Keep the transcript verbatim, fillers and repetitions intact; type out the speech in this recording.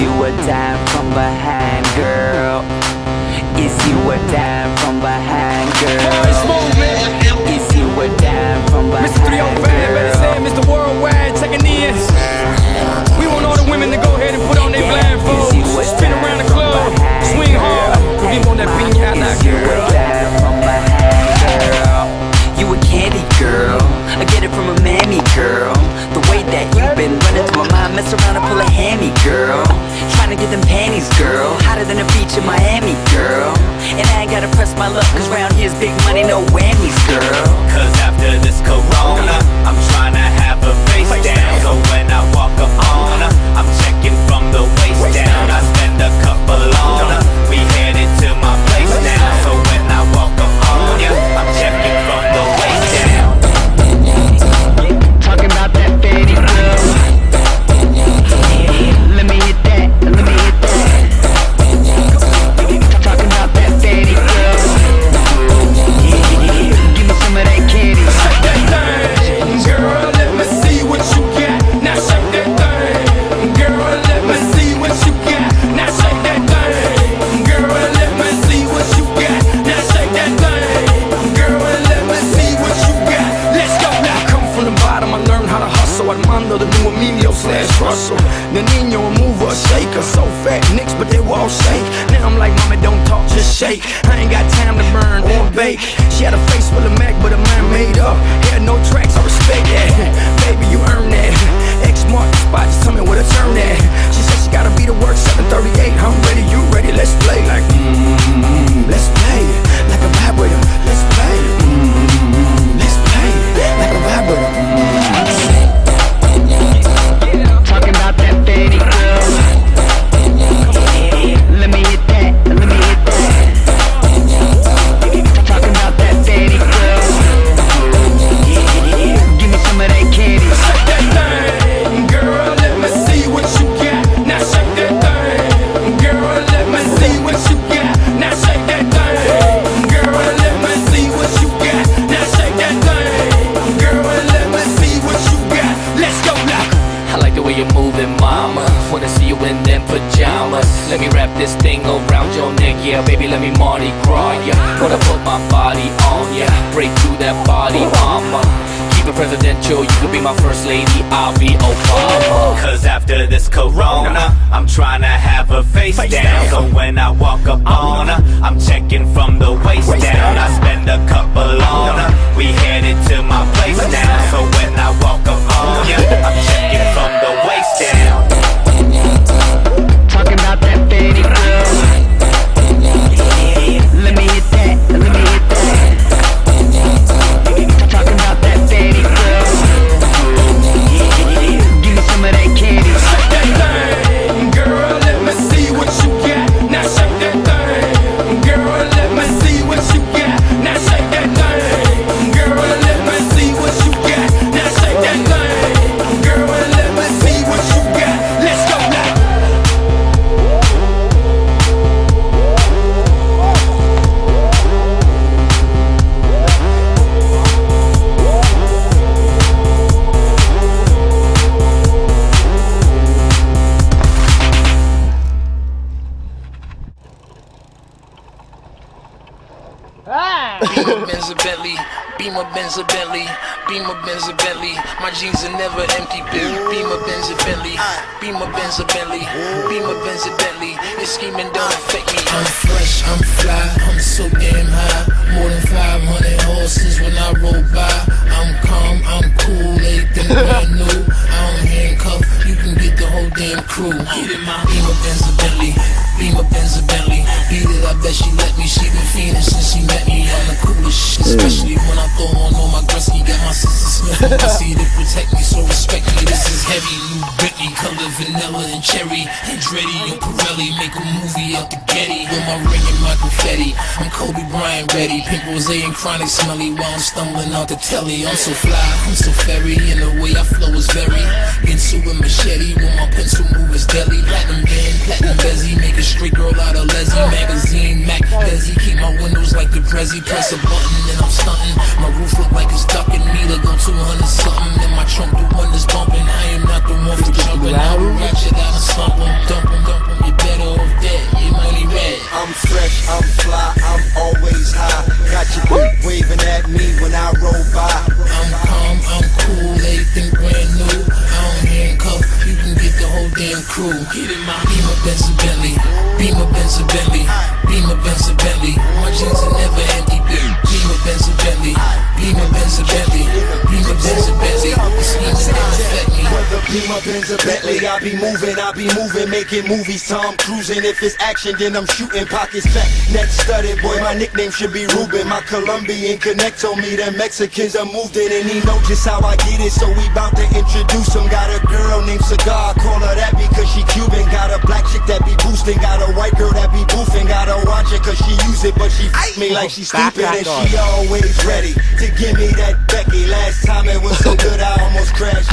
you a dime from behind, girl? Is you a dime from behind, girl? Is you a dime from behind, Mister three oh five, better say it, Mister Worldwide, checking in. We want all the women to go ahead and put on their blindfolds, spin around the club, swing hard. We want that piñata, girl. You a candy girl, I get it from a mammy girl. The way that you've been running through my mind, mess around and pull a hammy girl. Trying to get them panties, girl, hotter than a beach in Miami, girl. And I ain't gotta press my luck, cause round here's big money, no whammies, girl. Cause after this corona, I'm trying to have a face down. So when I walk up on her, I'm checking from the waist down. I spend a couple on her, we headed to my place now. So when I walk up on ya, I'm checking from the waist down. Talking about that fatty girl. Let me hit that, let me hit that. Talking about that fatty girl. Give me some of that candy. Shake that thing, girl, let me see what you got. Now shake that thing, girl, let me see what you got. Now shake that thing, girl, let me see what you got. Now shake that thing, girl, let me see what you got. Let's go now. Come from the bottom, I learned how to hustle. Armando, the new Emilio slash Russell. The Nino, a mover, a shaker. So fat nicks, but they will all shake. Now I'm like, mama, don't talk, just shake. I ain't got time to burn or bake. She had a face full of Mac, but her mind made up. Had no tracks, I respect that. Baby, you earn that. X mark the spot, just tell me where to turn that. She said she gotta be to work seven thirty-eight. I'm ready, you ready, let's play. Like, mm-hmm, let's play. Like a vibrator, let's play. Mm-hmm, let's play. Like a vibrator. Mm-hmm. Talking about that fatty girl. Let me hit that, let me hit that. Talking about that fatty girl. Give me some of that candy. Shake that thing, girl, let me see what you got. Now shake that thing, girl, let me see what you got. Now shake that thing, girl, let me see what you got. Now shake that thing, girl, let me see what you got. Let's go now. I like the way you're moving, mama. Wanna see you in them pajamas. Let me wrap this thing around your neck, yeah, baby, let me Mardi Gras, yeah. Wanna put my body on, yeah, break through that body, mama. Keep it presidential, you could be my first lady, I'll be Obama. Cause after this corona, I'm trying to have a face down. So when I walk up on her, I'm checking from the waist down. I spend a couple on her, we headed to my place now. So when I walk up on ya, I'm checking from the waist down. Talking about that fatty girl. Let me hit that, let me hit that. Talking about that fatty girl. Give me some of that candy. Shake that thing, girl, let me see what you got. Now shake that thing, girl, let me see what you got. Now shake that thing, girl, let me see what you got. Now shake that thing, girl, let me see what you got. Let's go now. Beamer Benz a Bentley, Beamer Benz a Bentley, Beamer Benz a Bentley. My jeans are never empty. Beamer Benz a Bentley, Beamer Benz a Bentley, Beamer Benz a Bentley. Your scheming don't affect me. I'm fresh, I'm fly, I'm so damn high. More than five hundred horses when I roll by. I'm calm, I'm cool, everything brand new. I don't handcuff, you can get the whole damn crew. Get in my Beamer Benz a Bentley, Beamer Benz a Bentley. Beat it, I bet she let me. She been fiending since she met me. I'm the coolest shit, especially when I throw on all my Gretzky. Got my sister Smith, I see to protect me, so respect me. This is heavy, new Britney, color vanilla and cherry. Andretti and Pirelli, make a movie out the Getty. With my ring and my confetti, I'm Kobe Bryant ready. Pink rose and chronic smelly while I'm stumbling out the telly. I'm so fly, I'm so fairy, and the way I flow is very into a machete. When my pencil move is deadly. Platinum band, platinum bezzy, make a straight girl out of Leslie. Magazine, Mac, Desi, keep my windows like the Prezi. Press a button and I'm stunting. My roof look like it's ducking me to go two hundred something. And my trunk the one that's bumping. I am not the one for jumping. I will ratchet out and slump 'em, dump 'em, dump 'em. cool. Get in my Beamer, Benz, and Bentley. Beamer, Benz, and Bentley. Beamer, Benz, and Bentley. My jeans are never empty. Beamer, Benz, and Bentley. Beamer, Benz, and Bentley. Beamer, Benz, and Bentley. The schemes never affect me. Whether Beamer, Benz, or Bentley, I be moving, I be moving, making movies. Tom cruising. If it's action, then I'm shooting. Pockets back, neck studded. Boy, my nickname should be Ruben. My Colombian connect told me that Mexicans are moved it, and he know just how I get it. So we bout to introduce him. Got a girl named Cigar, call her that because she Cuban. Got a black chick that be boosting. Got a white girl that be boofing. Gotta watch it cause she use it, but she f me like she stupid. And she always ready to give me that Becky. Last time it was so good I almost crashed.